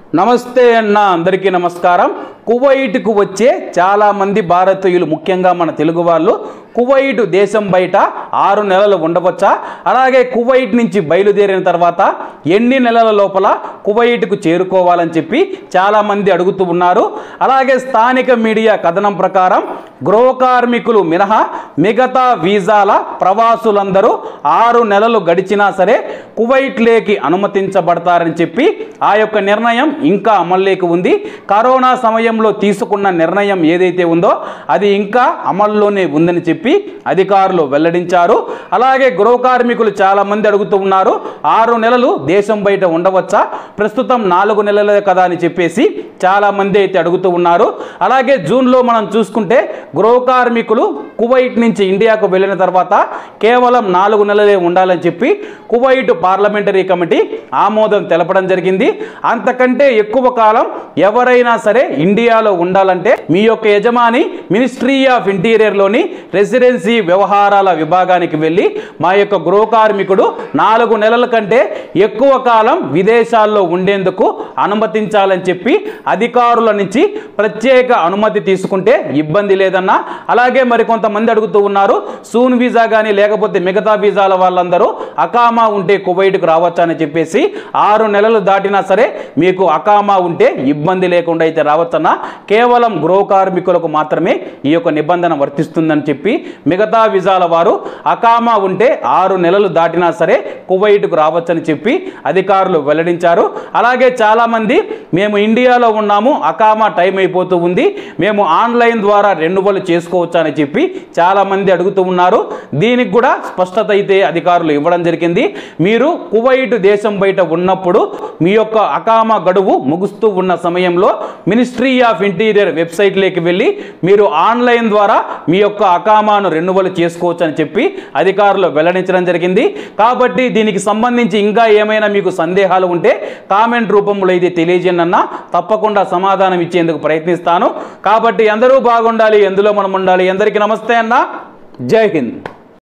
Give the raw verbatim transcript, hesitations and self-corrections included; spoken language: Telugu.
నమస్తే అన్న అందరికీ నమస్కారం। కువైట్కు వచ్చే చాలా మంది భారతీయులు ముఖ్యంగా మన తెలుగు వాళ్ళు కువైట్ దేశం బయట ఆరు నెలలు ఉండవచ్చా, అలాగే కువైట్ నుంచి బయలుదేరిన తర్వాత ఎన్ని నెలల లోపల కువైట్కు చేరుకోవాలని చెప్పి చాలా మంది అడుగుతూ ఉన్నారు। అలాగే స్థానిక మీడియా కథనం ప్రకారం గృహ కార్మికులు మినహా మిగతా వీసాల ప్రవాసులందరూ ఆరు నెలలు గడిచినా సరే కువైట్ లేకి అనుమతించబడతారని చెప్పి ఆ యొక్క నిర్ణయం ఇంకా అమల్లోకి ఉంది। కరోనా సమయంలో తీసుకున్న నిర్ణయం ఏదైతే ఉందో అది ఇంకా అమల్లోనే ఉందని చెప్పి అధికారులు వెల్లడించారు। అలాగే గృహ కార్మికులు చాలా మంది అడుగుతూ ఉన్నారు, ఆరు నెలలు దేశం బయట ఉండవచ్చా, ప్రస్తుతం నాలుగు నెలలే కదా అని చెప్పేసి చాలా మంది అయితే అడుగుతూ ఉన్నారు। అలాగే జూన్లో మనం చూసుకుంటే గృహ కార్మికులు కువైట్ నుంచి ఇండియాకు వెళ్ళిన తర్వాత కేవలం నాలుగు నెలలే ఉండాలని చెప్పి కువైట్ పార్లమెంటరీ కమిటీ ఆమోదం తెలపడం జరిగింది। అంతకంటే ఎక్కువ కాలం ఎవరైనా సరే ఇండియాలో ఉండాలంటే మీ యొక్క యజమాని మినిస్ట్రీ ఆఫ్ ఇంటీరియర్లోని రెసిడెన్సీ వ్యవహారాల విభాగానికి వెళ్ళి మా యొక్క గృహ కార్మికుడు నాలుగు నెలల కంటే ఎక్కువ కాలం విదేశాల్లో ఉండేందుకు అనుమతించాలని చెప్పి అధికారుల నుంచి ప్రత్యేక అనుమతి తీసుకుంటే ఇబ్బంది లేదన్న। అలాగే మరికొంతమంది అడుగుతూ ఉన్నారు, సూన్ వీసా కానీ లేకపోతే మిగతా వీసాల వాళ్ళందరూ అకామా ఉంటే కువైట్కు రావచ్చా అని చెప్పేసి ఆరు నెలలు దాటినా సరే మీకు అకామా ఉంటే ఇబ్బంది లేకుండా అయితే రావచ్చన్నా, కేవలం గృహ కార్మికులకు మాత్రమే ఈ యొక్క నిబంధన వర్తిస్తుందని చెప్పి మిగతా వీసాల వారు అకామా ఉంటే ఆరు నెలలు దాటినా సరే కువైట్కు రావచ్చని చెప్పి అధికారులు వెల్లడించారు। అలాగే చాలా మంది మేము ఇండియాలో ఉన్నాము, అకామా టైం అయిపోతూ ఉంది, మేము ఆన్లైన్ ద్వారా రెన్యువల్ చేసుకోవచ్చా అని చెప్పి చాలా మంది అడుగుతూ ఉన్నారు। దీనికి కూడా స్పష్టత అయితే అధికారులు ఇవ్వడం జరిగింది। మీరు కువైట్ దేశం బయట ఉన్నప్పుడు మీ యొక్క అకామా గడువు ముగుస్తూ ఉన్న సమయంలో మినిస్ట్రీ ఆఫ్ ఇంటీరియర్ వెబ్సైట్లోకి వెళ్ళి మీరు ఆన్లైన్ ద్వారా మీ యొక్క అకామాను రెన్యువల్ చేసుకోవచ్చు అని చెప్పి అధికారులు వెల్లడించడం జరిగింది। కాబట్టి దీనికి సంబంధించి ఇంకా ఏమైనా మీకు సందేహాలు ఉంటే కామెంట్ రూపంలో ఇది తెలియజేయండి అన్న, తప్పకుండా సమాధానం ఇచ్చేందుకు ప్రయత్నిస్తాను। కాబట్టి అందరూ బాగుండాలి, ఎందులో మనం ఉండాలి। అందరికీ నమస్తే అన్న, జై హింద్।